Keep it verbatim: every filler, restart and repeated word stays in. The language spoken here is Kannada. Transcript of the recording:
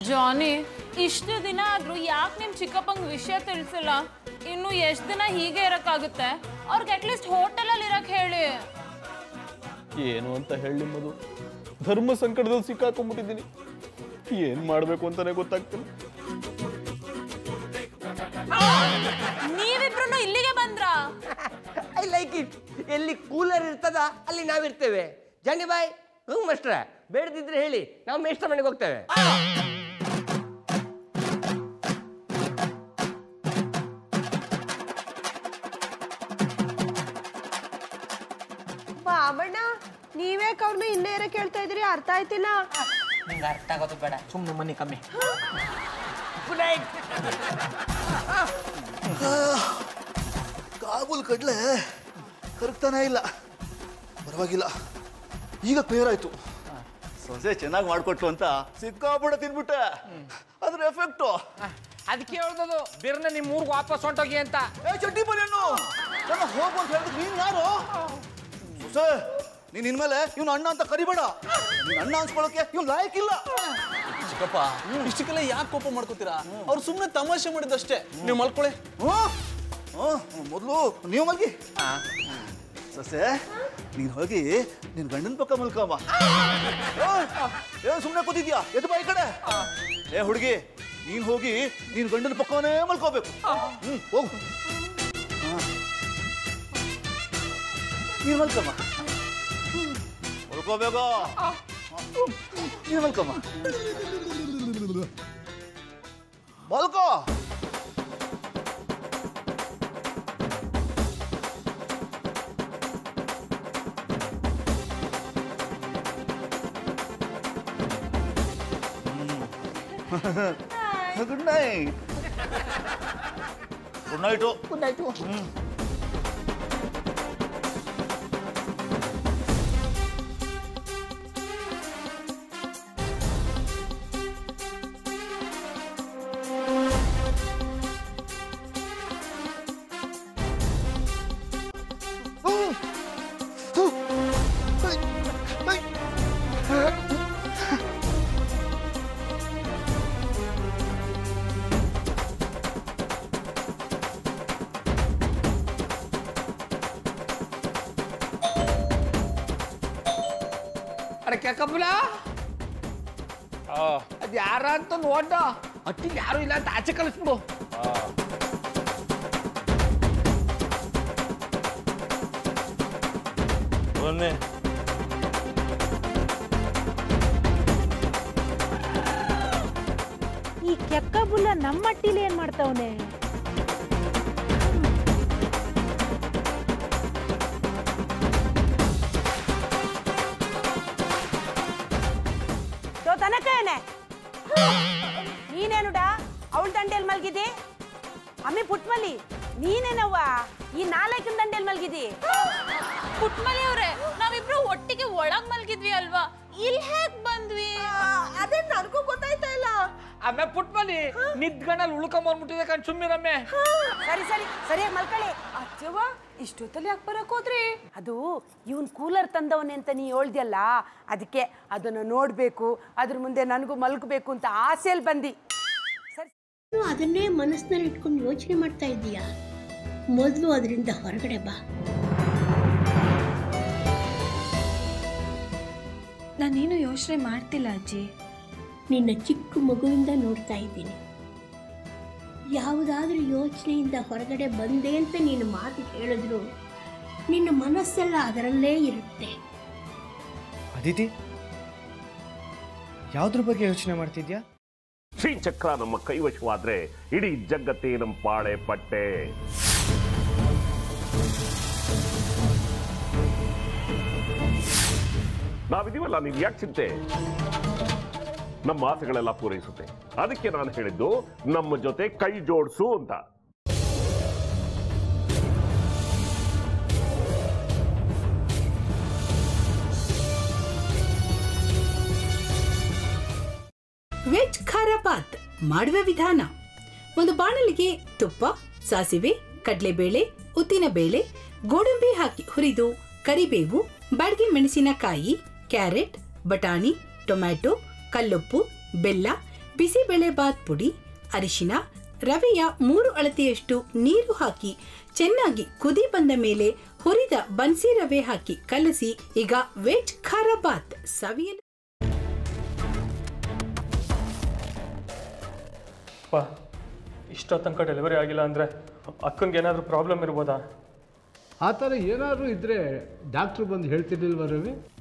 ಜಾನಿ ಇಷ್ಟು ದಿನ ಆದ್ರೂ ಯಾಕೆ ನಿಮ್ ಚಿಕ್ಕಪ್ಪಂಗ್ ವಿಷಯ ತಿಳಿಸಿಲ್ಲ? ಇನ್ನು ಎಷ್ಟು ದಿನ ಹೀಗೆ ಇರಕ್ಕಾಗುತ್ತೆ? ಅವ್ರಿಗೆ ಅಟ್ಲೀಸ್ಟ್ ಹೋಟೆಲ್ ಅಲ್ಲಿ ಇರಕ್ ಹೇಳಿ. ಏನು ಅಂತ ಹೇಳಿ ಮಧು, ಧರ್ಮ ಸಂಕಟದಲ್ಲಿ ಸಿಕ್ಕಾಕೊಂಡ್ಬಿಟ್ಟಿದ್ದೀನಿ. ಏನ್ ಮಾಡ್ಬೇಕು ಅಂತಾನೆ ಗೊತ್ತಾಗ್ತಿಲ್ಲ. ನೀವಿಬ್ರು ಇಲ್ಲಿಗೆ ಬಂದ್ರಾ? I like it. ಎಲ್ಲಿ ಕೂಲರ್ ಇರ್ತದ ಅಲ್ಲಿ ನಾವಿರ್ತೇವೆ. ಜಾನಿ ಬಾಯ್, ಹ್ಞೂ ಮಾಸ್ಟ್ರ, ಬೇಡದಿದ್ರೆ ಹೇಳಿ, ನಾವು ಮೇಷ್ಟ್ರ ಮನೆಗೆ ಹೋಗ್ತೇವೆ. ಬಾಬಣ್ಣ, ನೀವೇ ಅವ್ರನ್ನ ಇಲ್ಲೇ ಇರೋ ಕೇಳ್ತಾ ಇದ್ರಿ, ಅರ್ಥ ಆಯ್ತಿಲ್ಲ. ನಿಂಗೆ ಅರ್ಥ ಆಗೋದು ಬೇಡ, ಸುಮ್ಮನೆ ಮನೆ ಕಮ್ಮಿ. Good night. ಕಾಬೂಲ್ ಕಡ್ಲೆ ಕರಗ್ತಾನೆ ಇಲ್ಲ. ಪರವಾಗಿಲ್ಲ, ಈಗ ಕ್ಲಿಯರ್ ಆಯ್ತು. ಸೊಸೆ ಚೆನ್ನಾಗಿ ಮಾಡ್ಕೊಟ್ಲು ಅಂತ ಸಿಕ್ಕಾಪಟ್ಟೆ ತಿನ್ಬಿಟ್ಟೆ. ಅದ್ರ ಎಫೆಕ್ಟು ಅದಕ್ಕೆ ಹೇಳ್ದದು ಬಿರ್ನ ನಿಮ್ಮ ಊರಿಗೆ ವಾಪಸ್ ಹೊಂಟೋಗಿ ಅಂತ. ಏ ಚಡ್ಡಿ ಬನ್ನಿ, ನನ್ನ ಹೋಗು ಅಂತ ಹೇಳಿದ್ರೆ ನೀನ್ ಯಾರು? ಸೊಸೆ, ನೀನ್ ಇನ್ಮೇಲೆ ಇವ್ನು ಅಣ್ಣ ಅಂತ ಕರಿಬೇಡ. ನೀನ್ ಅಣ್ಣ ಅನ್ಸ್ಕೊಳಕ್ಕೆ ಇವ್ನು ಲಾಯಕ್ಕಿಲ್ಲ. ಚಿಕ್ಕಪ್ಪ, ಇಷ್ಟಕ್ಕೆಲ್ಲ ಯಾಕೆ ಕೋಪ ಮಾಡ್ಕೋತೀರಾ? ಅವ್ರು ಸುಮ್ಮನೆ ತಮಾಷೆ ಮಾಡಿದಷ್ಟೇ. ನೀವು ಮಲ್ಕೊಳ್ಳಿ. ಮೊದಲು ನೀವು ಮಲ್ಗಿ. ಸೊಸೆ, ನೀನ್ ಹೋಗಿ ನಿನ್ ಗಂಡನ ಪಕ್ಕ ಮಲ್ಕಮ್ಮ. ಏನ್ ಸುಮ್ಮನೆ ಕೂತಿದ್ಯಾ? ಎದ್ದು ಬಾ ಈ ಕಡೆ. ಏ ಹುಡುಗಿ, ನೀನ್ ಹೋಗಿ ನೀನ್ ಗಂಡನ ಪಕ್ಕವನೇ ಮಲ್ಕೋಬೇಕು. ಹ್ಮ್, ಹೋಗು. ನೀನ್ ಮಲ್ಕಮ್ಮ, ಮಲ್ಕೋಬೇಕು. ನೀನ್ ಮಲ್ಕಮ್ಮ, ಮಲ್ಕೋ. Good night. Good night. Good night. ಅರೆ ಕೆಕ್ಕಪ್ಪಲ, ಅದ್ ಯಾರ ಅಂತ ನೋಡ. ಅಟ್ಟಿಗೆ ಯಾರು ಇಲ್ಲ ಅಂತ ಆಚೆ ಕಳಿಸ್ಬಿಡು. ಬನ್ನಿ. ಈ ಕೆಕ್ಕ ಬುಲ್ಲ ನಮ್ಮ ಅಟ್ಟಿಲಿ ಏನ್ ಮಾಡ್ತಾವನೆ? ತನಕೇನೆ ನೀನೇನುಡ ಅವಳ ದಂಡೆಯಲ್ಲಿ ಮಲ್ಗಿದಿ? ಅಮ್ಮಿ ಪುಟ್ಮಲಿ, ನೀನೇನವ್ವ ಈ ನಾಲ್ಕಿನ ದಂಡೆಯಲ್ಲಿ ಮಲ್ಗಿದಿ? ಪುಟ್ಮಲಿ ಅವ್ರೆ, ನಾವಿಬ್ರು ಒಟ್ಟಿಗೆ ಒಳಗ್ ಮಲ್ಗಿದ್ವಿ ಅಲ್ವಾ? ಇಲ್ಲಿ ಹೇಗ್ ಬಂದ್ವಿ? ಅದೇ ನನಗೂ ಗೊತ್ತಾಯ್ತಾ ಇಲ್ಲ. ಆಮೇಲೆ ಪುಟ್ಮಲಿ ನಿದ್ಗಣ್ಣಲ್ಲಿ ಉಳ್ಕೊಂಬಂದ್ಬಿಟ್ಟಿದೆ ಕಣ್, ಸುಮ್ಮಿರಮ್ಮೆ. ಸರಿ ಸರಿ ಸರಿಯಾಗಿ ಮಲ್ಕೊಳ್ಳಿ. ಅಚ್ಚವ್ವ, ಇಷ್ಟೊತ್ತಲ್ಲಿ ಯಾಕೆ ಬರಕ್ ಹೋದ್ರಿ? ಅದು ಇವನ್ ಕೂಲರ್ ತಂದವನೇ ಅಂತ ನೀ ಹೇಳ್ದ್ಯಲ್ಲ, ಅದಕ್ಕೆ ಅದನ್ನ ನೋಡ್ಬೇಕು, ಅದ್ರ ಮುಂದೆ ನನಗೂ ಮಲ್ಕಬೇಕು ಅಂತ ಆಸೆಯಲ್ಲಿ ಬಂದಿ. ಸರಿ, ಅದನ್ನೇ ಮನಸ್ಸಿನಲ್ಲಿ ಇಟ್ಕೊಂಡು ಯೋಚನೆ ಮಾಡ್ತಾ ಇದ್ದೀಯಾ? ಮೊದಲು ಅದರಿಂದ ಹೊರಗಡೆ ಬಾ. ನಾನೇನು ಯೋಚನೆ ಮಾಡ್ತಿಲ್ಲ ಅಜ್ಜಿ. ನಿನ್ನ ಚಿಕ್ಕ ಮಗುವಿಂದ ನೋಡ್ತಾ ಇದ್ದೀನಿ. ಯಾವುದಾದ್ರೂ ಯೋಚನೆಯಿಂದ ಹೊರಗಡೆ ಬಂದೆ ಅಂತ ನೀನು ಮಾತು ಹೇಳಿದ್ರು ನಿನ್ನ ಮನಸ್ಸೆಲ್ಲ ಅದರಲ್ಲೇ ಇರುತ್ತೆ. ಅದಿತಿ, ಯಾವ್ದ್ರ ಬಗ್ಗೆ ಯೋಚನೆ ಮಾಡ್ತಿದ್ಯಾ? ಶ್ರೀಚಕ್ರ ನಮ್ಮ ಕೈವಶವಾದ್ರೆ ಇಡೀ ಜಗತ್ತೇ ನಮ್ಮ ಪಾಳೆ ಪಟ್ಟೆ. ನಾವಿದೀವಲ್ಲ, ನೀವು ಯಾಕೆ ಚಿಂತೆ? ನಮ್ಮ ಆಸೆಗಳೆಲ್ಲ ಪೂರೈಸುತ್ತೆ. ಅದಕ್ಕೆ ನಾನು ಹೇಳಿದ್ದು ನಮ್ಮ ಜೊತೆ ಕೈ ಜೋಡಿಸು ಅಂತ. ವೆಜ್ ಖಾರ ಬಾತ್ ಮಾಡುವ ವಿಧಾನ: ಒಂದು ಬಾಣಲಿಗೆ ತುಪ್ಪ, ಸಾಸಿವೆ, ಕಡಲೆಬೇಳೆ, ಉದ್ದಿನಬೇಳೆ, ಗೋಡಂಬಿ ಹಾಕಿ ಹುರಿದು ಕರಿಬೇವು, ಬಾಡಿಗೆ ಮೆಣಸಿನಕಾಯಿ, ಕ್ಯಾರೆಟ್, ಬಟಾಣಿ, ಟೊಮ್ಯಾಟೊ, ಕಲ್ಲುಪ್ಪು, ಬೆಲ್ಲ, ಬಿಸಿಬೇಳೆ ಬಾತ್ ಪುಡಿ, ಅರಿಶಿನ, ರವೆಯ ಮೂರು ಅಳತೆಯಷ್ಟು ನೀರು ಹಾಕಿ ಚೆನ್ನಾಗಿ ಕುದಿ ಬಂದ ಮೇಲೆ ಹುರಿದ ಬನ್ಸಿ ರವೆ ಹಾಕಿ ಕಲಸಿ. ಈಗ ವೆಜ್ ಖಾರ ಬಾತ್ ಸವಿಯಲು. ಇಷ್ಟೋ ತನಕ ಡೆಲಿವರಿ ಆಗಿಲ್ಲ ಅಂದರೆ ಅಕ್ಕಂಗೆ ಏನಾದರೂ ಪ್ರಾಬ್ಲಮ್ ಇರ್ಬೋದಾ? ಆ ಥರ ಏನಾದರೂ ಇದ್ದರೆ ಡಾಕ್ಟ್ರು ಬಂದು ಹೇಳ್ತಿರ್ಲಿಲ್ವ ರವಿ?